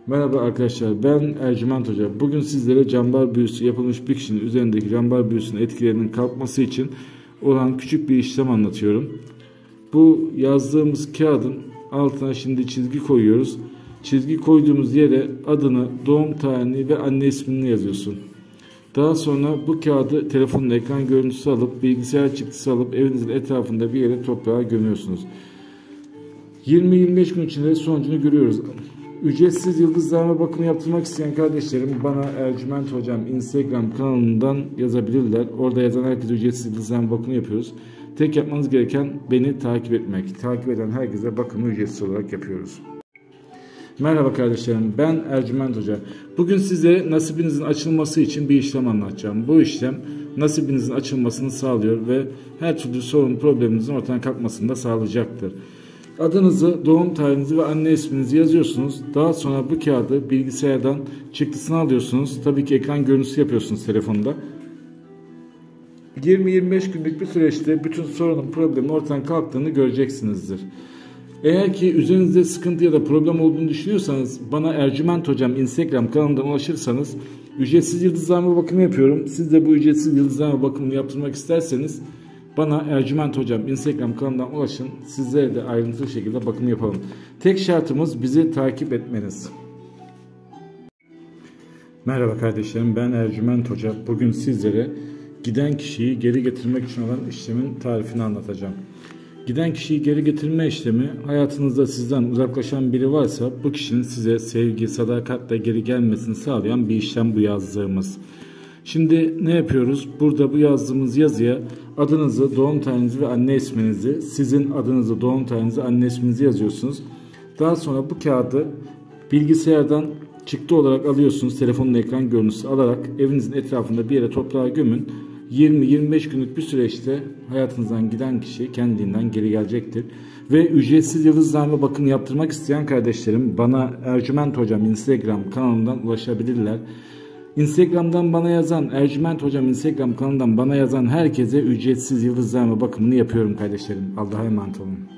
Merhaba arkadaşlar, ben Ercüment Hoca. Bugün sizlere cambar büyüsü yapılmış bir kişinin üzerindeki cambar büyüsünün etkilerinin kalkması için olan küçük bir işlem anlatıyorum. Bu yazdığımız kağıdın altına şimdi çizgi koyuyoruz. Çizgi koyduğumuz yere adını, doğum tarihini ve anne ismini yazıyorsun. Daha sonra bu kağıdı telefonun ekran görüntüsü alıp, bilgisayar çıktısı alıp evinizin etrafında bir yere toprağa gömüyorsunuz. 20-25 gün içinde sonucunu görüyoruz. Ücretsiz yıldızlarma bakımı yaptırmak isteyen kardeşlerim bana Ercüment Hocam Instagram kanalından yazabilirler. Orada yazan herkese ücretsiz yıldızlarma bakımı yapıyoruz. Tek yapmanız gereken beni takip etmek. Takip eden herkese bakımı ücretsiz olarak yapıyoruz. Merhaba kardeşlerim, ben Ercüment Hoca. Bugün size nasibinizin açılması için bir işlem anlatacağım. Bu işlem nasibinizin açılmasını sağlıyor ve her türlü sorun probleminizin ortadan kalkmasını da sağlayacaktır. Adınızı, doğum tarihinizi ve anne isminizi yazıyorsunuz. Daha sonra bu kağıdı bilgisayardan çıktısını alıyorsunuz. Tabii ki ekran görüntüsü yapıyorsunuz telefonda. 20-25 günlük bir süreçte bütün sorunun, problemin ortadan kalktığını göreceksinizdir. Eğer ki üzerinizde sıkıntı ya da problem olduğunu düşünüyorsanız bana Ercüment Hocam Instagram kanalından ulaşırsanız ücretsiz yıldızlarma bakımı yapıyorum. Siz de bu ücretsiz yıldızlarma bakımını yaptırmak isterseniz bana Ercüment Hocam Instagram kanalından ulaşın. Sizlere de ayrıntılı şekilde bakım yapalım. Tek şartımız bizi takip etmeniz. Merhaba kardeşlerim, ben Ercüment Hoca. Bugün sizlere giden kişiyi geri getirmek için olan işlemin tarifini anlatacağım. Giden kişiyi geri getirme işlemi, hayatınızda sizden uzaklaşan biri varsa bu kişinin size sevgi, sadakatle geri gelmesini sağlayan bir işlem bu yazdığımız. Şimdi ne yapıyoruz? Burada bu yazdığımız yazıya adınızı, doğum tarihinizi ve anne isminizi, sizin adınızı, doğum tarihinizi, anne isminizi yazıyorsunuz. Daha sonra bu kağıdı bilgisayardan çıktı olarak alıyorsunuz. Telefonun ekran görüntüsü alarak evinizin etrafında bir yere toprağa gömün. 20-25 günlük bir süreçte hayatınızdan giden kişi kendiliğinden geri gelecektir. Ve ücretsiz yıldızlarma bakımı yaptırmak isteyen kardeşlerim bana Ercüment Hocam Instagram kanalından ulaşabilirler. Instagram'dan bana yazan, Ercüment Hocam Instagram kanalından bana yazan herkese ücretsiz yıldızlarma bakımını yapıyorum kardeşlerim. Allah'a emanet olun.